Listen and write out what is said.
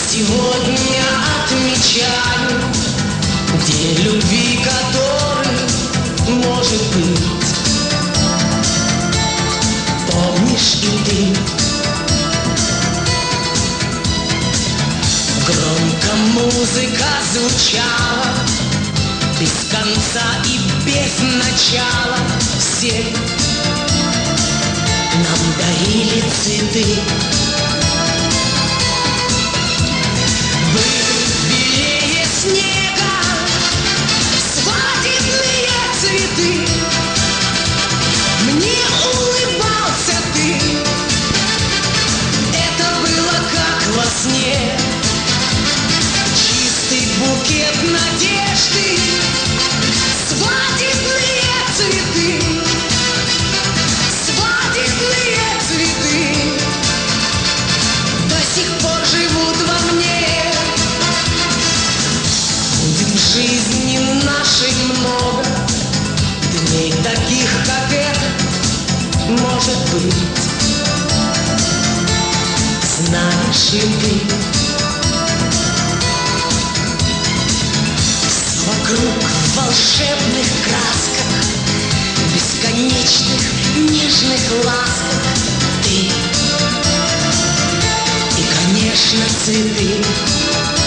Сегодня отмечаю день любви, который может быть. Помнишь и ты? Громко музыка звучала, без конца и без начала. Все нам дарили цветы. Вы белее снега, свадебные цветы. Мне улыбался ты, это было как во сне. Чистый букет надежды, свадебные цветы, свадебные цветы до сих пор живут во мне. Будет в жизни нашей много дней таких, как этот, может быть. Знаешь ли ты, вокруг в волшебных красках, бесконечных нежных ласках ты и, конечно, цветы.